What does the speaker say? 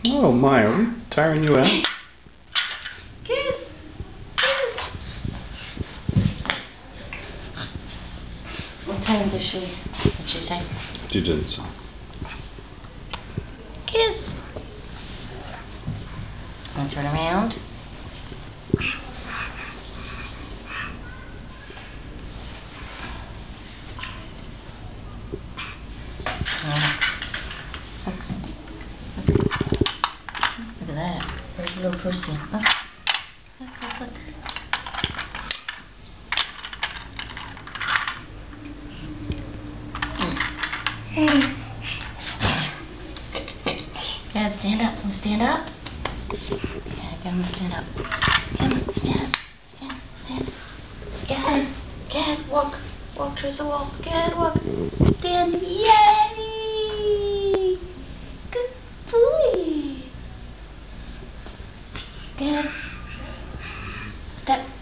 Oh my, are we tiring you out? Kiss. What time did she say? She didn't say. Kiss. Want to turn around? Look at that. There's a little pussy. Look. Look. Dad, stand up. Can you stand up? Yeah, get him to stand up. Get him to stand. Stand. Gad. Gad, walk. Walk towards the wall. Gad, walk. Stand. Yay! Good boy. Gad. Step.